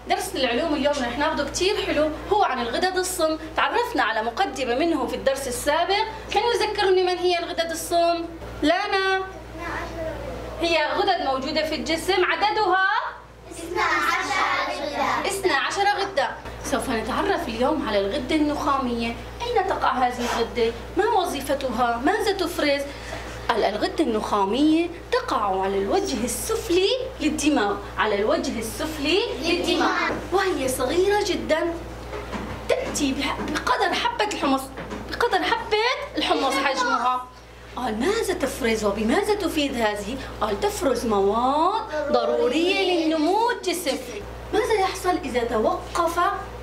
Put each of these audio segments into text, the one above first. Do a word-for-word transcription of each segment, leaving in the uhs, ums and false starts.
درس العلوم اليوم رح ناخده كثير حلو، هو عن الغدد الصم. تعرفنا على مقدمة منه في الدرس السابق. من يذكرني من هي الغدد الصم؟ لانا. هي غدد موجودة في الجسم، عددها اثنا عشر غدة. اثنا عشر غدة. سوف نتعرف اليوم على الغدة النخامية. أين تقع هذه الغدة؟ ما وظيفتها؟ ماذا تفرز؟ الغدة النخامية تقع على الوجه السفلي للدماغ، على الوجه السفلي للدماغ، وهي صغيرة جدا، تأتي بقدر حبة الحمص، بقدر حبة الحمص حجمها. قال ماذا تفرز وبماذا تفيد هذه؟ قال تفرز مواد ضرورية للنمو الجسم. ماذا يحصل إذا توقف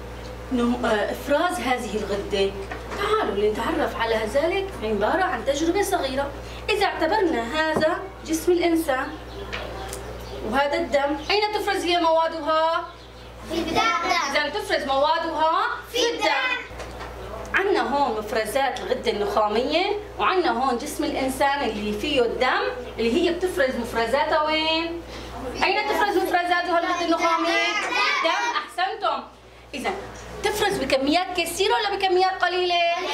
إفراز هذه الغدة؟ تعالوا لنتعرف على ذلك عبارة عن تجربة صغيرة. إذا اعتبرنا هذا جسم الإنسان وهذا الدم، أين تفرز هي موادها؟ في الدم. إذا تفرز موادها في الدم. عندنا هون مفرزات الغدة النخامية، وعندنا هون جسم الإنسان اللي فيه الدم، اللي هي بتفرز مفرزاتها وين؟ أين تفرز مفرزاتها الغدة النخامية؟ الدم. أحسنتم. إذا تفرز بكميات كثيرة ولا بكميات قليلة؟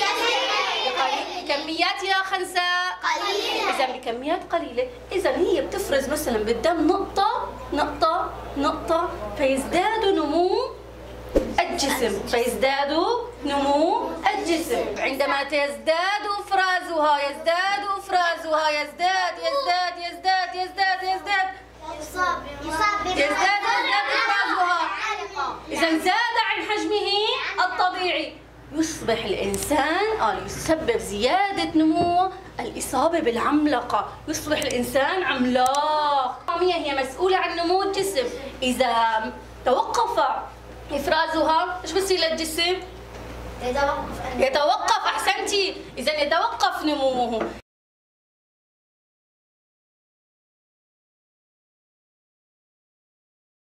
بكميات يا خنساء قليلة. إذا بكميات قليلة، إذا هي بتفرز مثلا بالدم نقطة نقطة نقطة، فيزداد نمو الجسم، فيزداد نمو الجسم. عندما يزداد إفرازها يزداد إفرازها يزداد يزداد يزداد يزداد يزداد يصاب يصاب يزداد إفرازها. إذا زاد عن حجمه الطبيعي، يصبح الإنسان قال يسبب زيادة نمو الإصابة بالعملاقة، يصبح الإنسان عملاق. هي مسؤولة عن نمو الجسم. إذا توقف إفرازها إيش بصير للجسم؟ يتوقف يتوقف. أحسنتي. إذا يتوقف نموه.